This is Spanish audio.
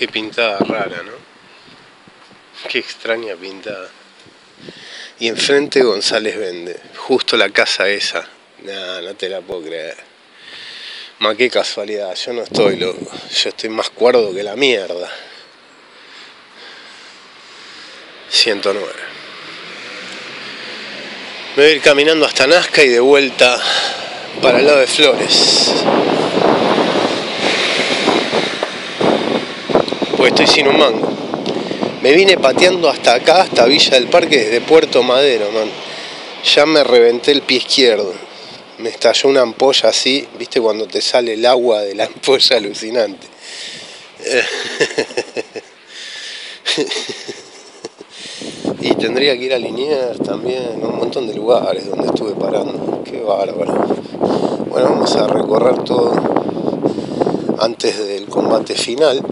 Qué pintada rara, ¿no? Qué extraña pintada. Y enfrente González vende, justo la casa esa. Nah, no te la puedo creer. Ma, qué casualidad, yo no estoy loco. Yo estoy más cuerdo que la mierda. 109. Me voy a ir caminando hasta Nazca y de vuelta para el lado de Flores. Pues estoy sin un mango. Me vine pateando hasta acá, hasta Villa del Parque, desde Puerto Madero, man. Ya me reventé el pie izquierdo. Me estalló una ampolla así, ¿viste? Cuando te sale el agua de la ampolla, alucinante. Y tendría que ir a Liniers también, a un montón de lugares donde estuve parando. Qué bárbaro. Bueno, vamos a recorrer todo antes del combate final.